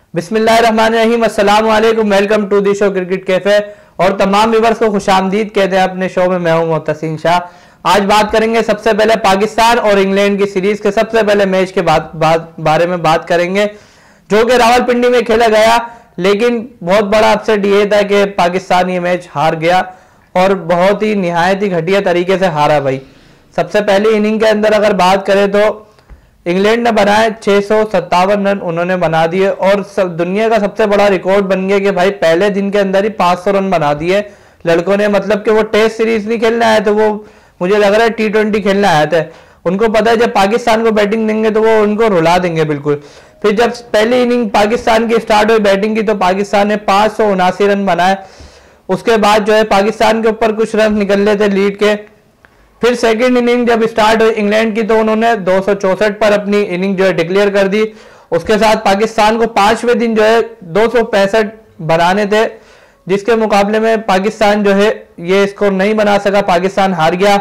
बिस्मिल्लाहिर्रहमानिर्रहीम, अस्सलाम वालेकुम, welcome to the show cricket cafe और तमाम व्यूअर्स को खुशामदीद कहते हैं अपने शो में। मैं हूं मोहतसिम शाह। आज बात करेंगे सबसे पहले पाकिस्तान और इंग्लैंड की सीरीज के सबसे पहले मैच के बारे में बात करेंगे, जो कि रावलपिंडी में खेला गया। लेकिन बहुत बड़ा अपसेट ये था कि पाकिस्तान ये मैच हार गया और बहुत ही निहायत ही घटिया तरीके से हारा भाई। सबसे पहली इनिंग के अंदर अगर बात करें तो इंग्लैंड ने बनाए 657 रन उन्होंने बना दिए और दुनिया का सबसे बड़ा रिकॉर्ड बन गया कि भाई पहले दिन के अंदर ही 500 रन बना दिए लड़कों ने। मतलब कि वो टेस्ट सीरीज नहीं खेलने आए थे, वो मुझे लग रहा है T20 खेलने आए थे। उनको पता है जब पाकिस्तान को बैटिंग देंगे तो वो उनको रुला देंगे बिल्कुल। फिर जब पहली इनिंग पाकिस्तान की स्टार्ट हुई बैटिंग की तो पाकिस्तान ने 579 रन बनाए। उसके बाद जो है पाकिस्तान के ऊपर कुछ रन निकल थे लीड के। फिर सेकंड इनिंग जब स्टार्ट हुई इंग्लैंड की तो उन्होंने 264 पर अपनी इनिंग जो है डिक्लेयर कर दी। उसके साथ पाकिस्तान को पांचवें दिन जो है 265 बनाने थे, जिसके मुकाबले में पाकिस्तान जो है ये स्कोर नहीं बना सका, पाकिस्तान हार गया।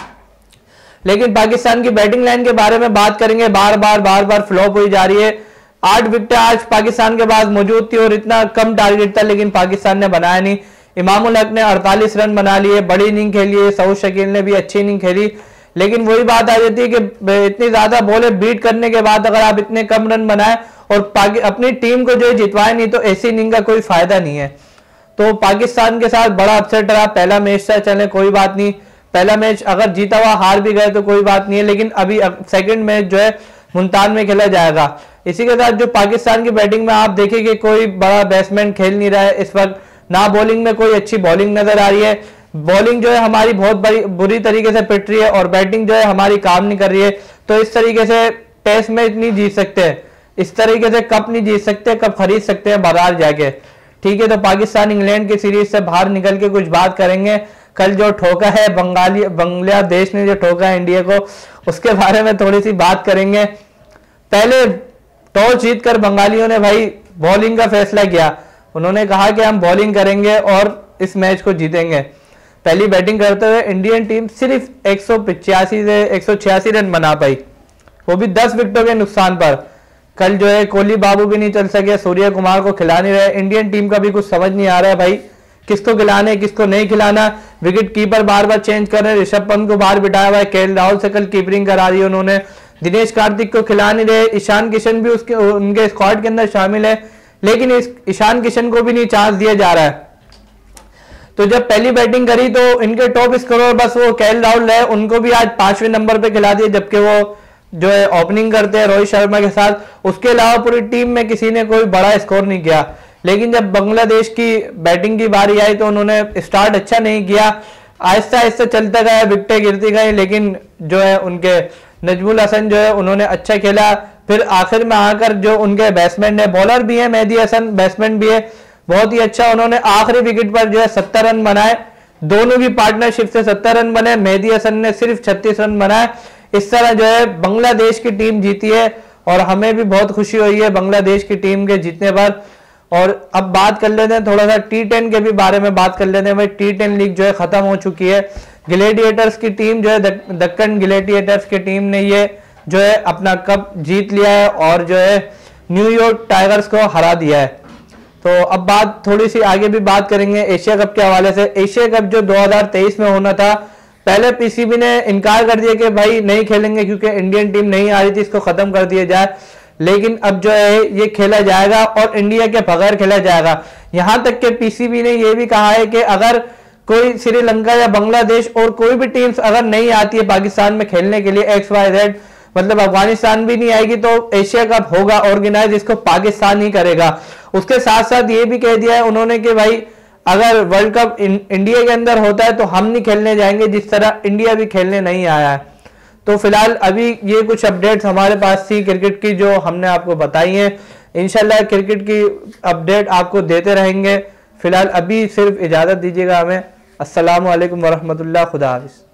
लेकिन पाकिस्तान की बैटिंग लाइन के बारे में बात करेंगे, बार बार फ्लॉप हुई जा रही है। 8 विकेटें आज पाकिस्तान के पास मौजूद थी और इतना कम टारगेट था, लेकिन पाकिस्तान ने बनाया नहीं। इमामुल हक ने 48 रन बना लिए, बड़ी इनिंग खेली है। सऊद शकील ने भी अच्छी इनिंग खेली, लेकिन वही बात आ जाती है कि इतनी ज्यादा बॉलें बीट करने के बाद अगर आप इतने कम रन बनाए और अपनी टीम को जो है जितवाए नहीं तो ऐसी इनिंग का कोई फायदा नहीं है। तो पाकिस्तान के साथ बड़ा अपसेट रहा। पहला मैच था, चले कोई बात नहीं, पहला मैच अगर जीता हुआ हार भी गए तो कोई बात नहीं है, लेकिन अभी सेकेंड मैच जो है मुल्तान में खेला जाएगा। इसी के साथ जो पाकिस्तान की बैटिंग में आप देखिए कि कोई बड़ा बैट्समैन खेल नहीं रहा है इस वक्त, ना बॉलिंग में कोई अच्छी बॉलिंग नजर आ रही है। बॉलिंग जो है हमारी बहुत बुरी तरीके से पिट रही है और बैटिंग जो है हमारी काम नहीं कर रही है। तो इस तरीके से टेस्ट मैच नहीं जीत सकते, इस तरीके से कप नहीं जीत सकते, कप खरीद सकते हैं बाजार जाके। ठीक है, तो पाकिस्तान इंग्लैंड की सीरीज से बाहर निकल के कुछ बात करेंगे। कल जो ठोका है बांग्लादेश ने जो ठोका है इंडिया को, उसके बारे में थोड़ी सी बात करेंगे। पहले टॉस जीतकर बंगालियों ने भाई बॉलिंग का फैसला किया। उन्होंने कहा कि हम बॉलिंग करेंगे और इस मैच को जीतेंगे। पहली बैटिंग करते हुए इंडियन टीम सिर्फ 185 से 186 रन बना पाई, वो भी 10 विकेटों के नुकसान पर। कल जो है कोहली बाबू भी नहीं चल सके, सूर्य कुमार को खिला नहीं रहे। इंडियन टीम का भी कुछ समझ नहीं आ रहा है भाई, किसको खिलाना है किसको नहीं खिलाना। विकेट कीपर बार बार चेंज कर रहे हैं। ऋषभ पंत को बाहर बिठाया हुआ है, केएल राहुल से कल कीपरिंग करा दी उन्होंने। दिनेश कार्तिक को खिला नहीं रहे। ईशान किशन भी उनके स्क्वाड के अंदर शामिल है, लेकिन इस ईशान किशन को भी नहीं चांस दिया जा रहा है। तो जब पहली बैटिंग करी तो इनके टॉप स्कोरर बस वो केएल राहुल है, उनको भी आज 5वें नंबर पे खिला दिया, जबकि वो जो है ओपनिंग करते हैं रोहित शर्मा के साथ। उसके अलावा पूरी टीम में किसी ने कोई बड़ा स्कोर नहीं किया। लेकिन जब बांग्लादेश की बैटिंग की बारी आई तो उन्होंने स्टार्ट अच्छा नहीं किया, आहिस्ता आहिस्ता चलता गया, विकेटें गिरती गई। लेकिन जो है उनके नजमुल हसन जो है उन्होंने अच्छा खेला। फिर आखिर में आकर जो उनके बैट्समैन है, बॉलर भी है मेहदी हसन, बैट्समैन भी है, बहुत ही अच्छा। उन्होंने आखिरी विकेट पर जो है 70 रन बनाए, दोनों की पार्टनरशिप से 70 रन बने। मेहदी हसन ने सिर्फ 36 रन बनाए। इस तरह जो है बांग्लादेश की टीम जीती है और हमें भी बहुत खुशी हुई है बांग्लादेश की टीम के जीतने पर। और अब बात कर लेते हैं थोड़ा सा T10 के भी बारे में बात कर लेते हैं भाई। T10 लीग जो है खत्म हो चुकी है। ग्लेडिएटर्स की टीम जो है दक्कन ग्लेडिएटर्स की टीम ने ये जो है अपना कप जीत लिया है और जो है न्यूयॉर्क टाइगर्स को हरा दिया है। तो अब बात थोड़ी सी आगे भी बात करेंगे एशिया कप के हवाले से। एशिया कप जो 2023 में होना था, पहले पीसीबी ने इनकार कर दिया कि भाई नहीं खेलेंगे क्योंकि इंडियन टीम नहीं आ रही थी, इसको खत्म कर दिया जाए। लेकिन अब जो है ये खेला जाएगा और इंडिया के बगैर खेला जाएगा। यहां तक कि पीसीबी ने यह भी कहा है कि अगर कोई श्रीलंका या बांग्लादेश और कोई भी टीम्स अगर नहीं आती है पाकिस्तान में खेलने के लिए XYZ, मतलब अफगानिस्तान भी नहीं आएगी, तो एशिया कप होगा ऑर्गेनाइज, इसको पाकिस्तान ही करेगा। उसके साथ साथ ये भी कह दिया है उन्होंने कि भाई अगर वर्ल्ड कप इंडिया के अंदर होता है तो हम नहीं खेलने जाएंगे, जिस तरह इंडिया भी खेलने नहीं आया है। तो फिलहाल अभी ये कुछ अपडेट्स हमारे पास थी क्रिकेट की जो हमने आपको बताई हैं। इंशाल्लाह क्रिकेट की अपडेट आपको देते रहेंगे। फिलहाल अभी सिर्फ इजाजत दीजिएगा हमें। अस्सलामु अलैकुम वरहमतुल्लाह, खुदा हाफिज़।